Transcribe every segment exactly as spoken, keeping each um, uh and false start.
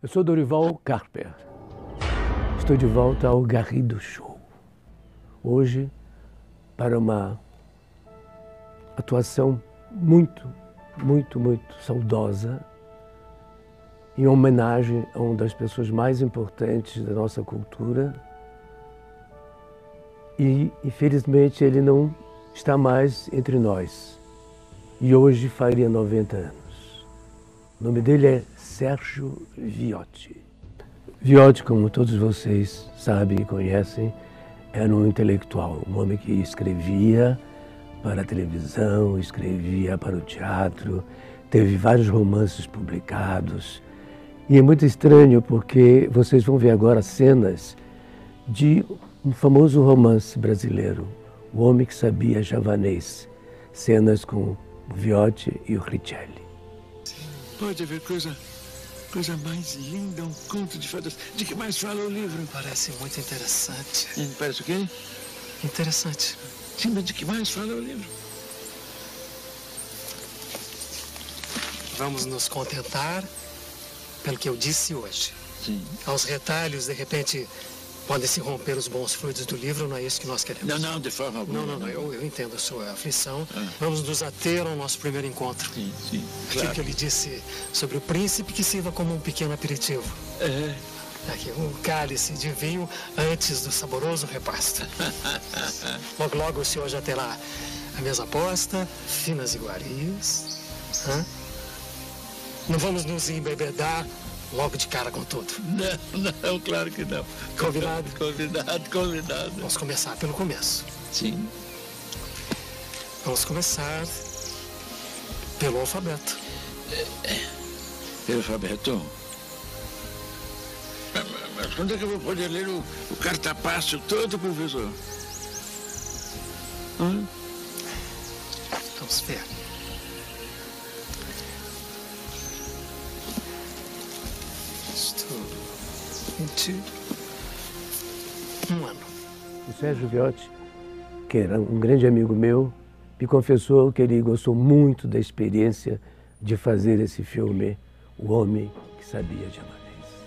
Eu sou Dorival Carper. Estou de volta ao Garrido Show. Hoje, para uma atuação muito, muito, muito saudosa, em homenagem a uma das pessoas mais importantes da nossa cultura. E, infelizmente, ele não está mais entre nós. E hoje faria noventa anos. O nome dele é Sérgio Viotti. Viotti, como todos vocês sabem e conhecem, era um intelectual, um homem que escrevia para a televisão, escrevia para o teatro, teve vários romances publicados. E é muito estranho porque vocês vão ver agora cenas de um famoso romance brasileiro, O Homem que Sabia Javanês, cenas com o Viotti e o Richelli. Pode haver coisa, coisa mais linda, um conto de fadas. De que mais fala o livro? Parece muito interessante. Hum, parece o quê? Interessante. Sim, mas de que mais fala o livro? Vamos nos contentar pelo que eu disse hoje. Sim. Aos retalhos, de repente, podem se romper os bons frutos do livro, não é isso que nós queremos. Não, não, de forma alguma. Não, não, não, eu, eu entendo a sua aflição. Ah. Vamos nos ater ao nosso primeiro encontro. Sim, sim, Aquilo claro. que eu lhe disse sobre o príncipe que sirva como um pequeno aperitivo. É. Aqui, um cálice de vinho antes do saboroso repasto. Logo, logo o senhor já terá a mesa posta, finas iguarias. Hã? Não vamos nos embebedar logo de cara com tudo. Não, não, claro que não. Combinado? Combinado, combinado. Vamos começar pelo começo. Sim. Vamos começar pelo alfabeto. Pelo alfabeto? Mas, mas quando é que eu vou poder ler o, o cartapacio todo, professor? Hã? Vamos ver. Estou vinte e um ano. O Sérgio Viotti, que era um grande amigo meu, me confessou que ele gostou muito da experiência de fazer esse filme, O Homem que Sabia Javanês.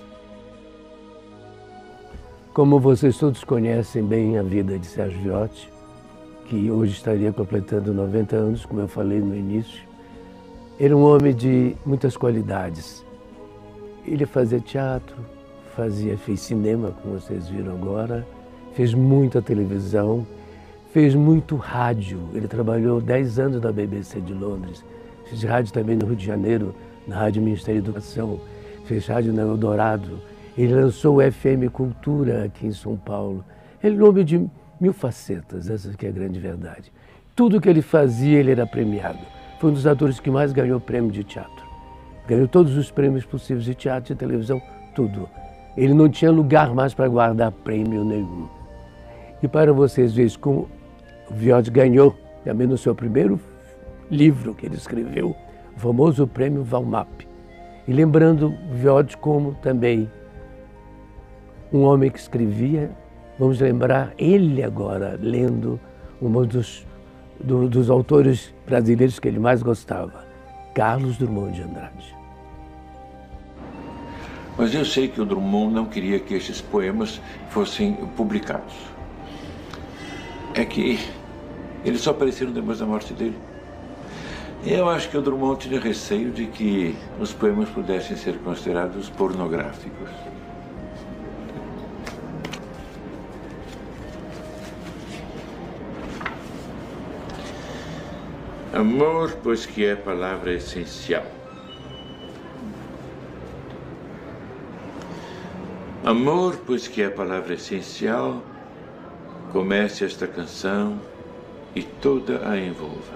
Como vocês todos conhecem bem a vida de Sérgio Viotti, que hoje estaria completando noventa anos, como eu falei no início, ele é um homem de muitas qualidades. Ele fazia teatro, fazia, fez cinema, como vocês viram agora, fez muita televisão, fez muito rádio. Ele trabalhou dez anos na B B C de Londres, fez rádio também no Rio de Janeiro, na Rádio Ministério da Educação, fez rádio na Eldorado. Ele lançou o F M Cultura aqui em São Paulo. Ele é um homem de mil facetas, essa que é a grande verdade. Tudo que ele fazia, ele era premiado. Foi um dos atores que mais ganhou prêmio de teatro. Ganhou todos os prêmios possíveis de teatro e televisão, tudo. Ele não tinha lugar mais para guardar prêmio nenhum. E para vocês verem como o Viotti ganhou, também no seu primeiro livro que ele escreveu, o famoso prêmio Valmap. E lembrando o Viotti como também um homem que escrevia, vamos lembrar ele agora, lendo um dos, do, dos autores brasileiros que ele mais gostava, Carlos Drummond de Andrade. Mas eu sei que o Drummond não queria que esses poemas fossem publicados. É que eles só apareceram depois da morte dele. Eu acho que o Drummond tinha receio de que os poemas pudessem ser considerados pornográficos. Amor, pois que é a palavra essencial. Amor, pois que é a palavra essencial, comece esta canção e toda a envolva.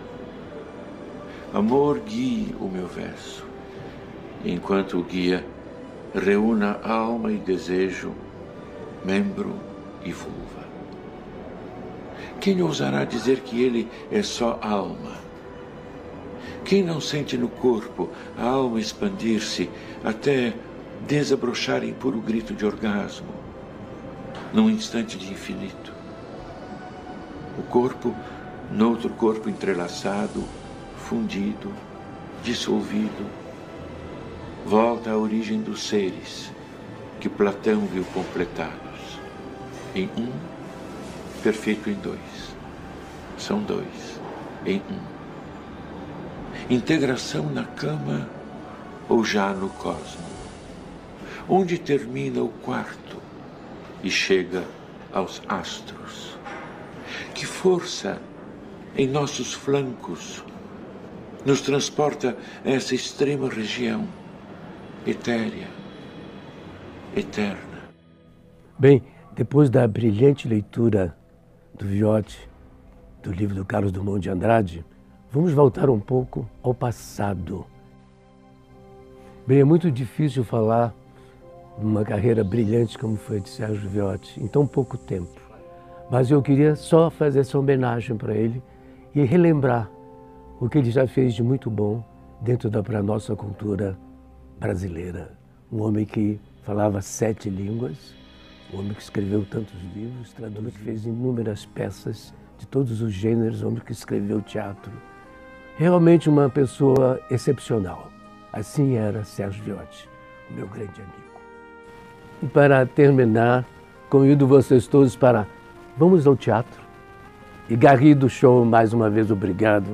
Amor, guie o meu verso, enquanto o guia, reúna alma e desejo, membro e vulva. Quem ousará dizer que ele é só alma? Quem não sente no corpo a alma expandir-se até desabrochar em puro grito de orgasmo, num instante de infinito? O corpo, noutro corpo entrelaçado, fundido, dissolvido, volta à origem dos seres que Platão viu completados em um, perfeito em dois. São dois em um. Integração na cama ou já no cosmo, onde termina o quarto e chega aos astros. Que força em nossos flancos nos transporta a essa extrema região etérea, eterna. Bem, depois da brilhante leitura do Viotti, do livro do Carlos Drummond de Andrade, vamos voltar um pouco ao passado. Bem, é muito difícil falar de uma carreira brilhante como foi a de Sérgio Viotti em tão pouco tempo. Mas eu queria só fazer essa homenagem para ele e relembrar o que ele já fez de muito bom dentro da pra nossa cultura brasileira. Um homem que falava sete línguas, um homem que escreveu tantos livros, tradutor que fez inúmeras peças de todos os gêneros, um homem que escreveu teatro. Realmente uma pessoa excepcional. Assim era Sérgio Viotti, o meu grande amigo. E para terminar, convido vocês todos para vamos ao teatro. E Garrido Show, mais uma vez, obrigado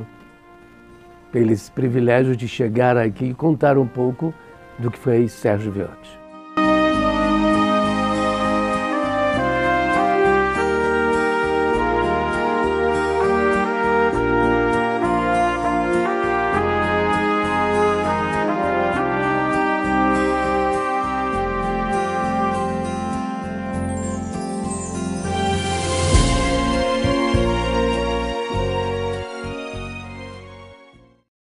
pelo privilégio de chegar aqui e contar um pouco do que foi Sérgio Viotti.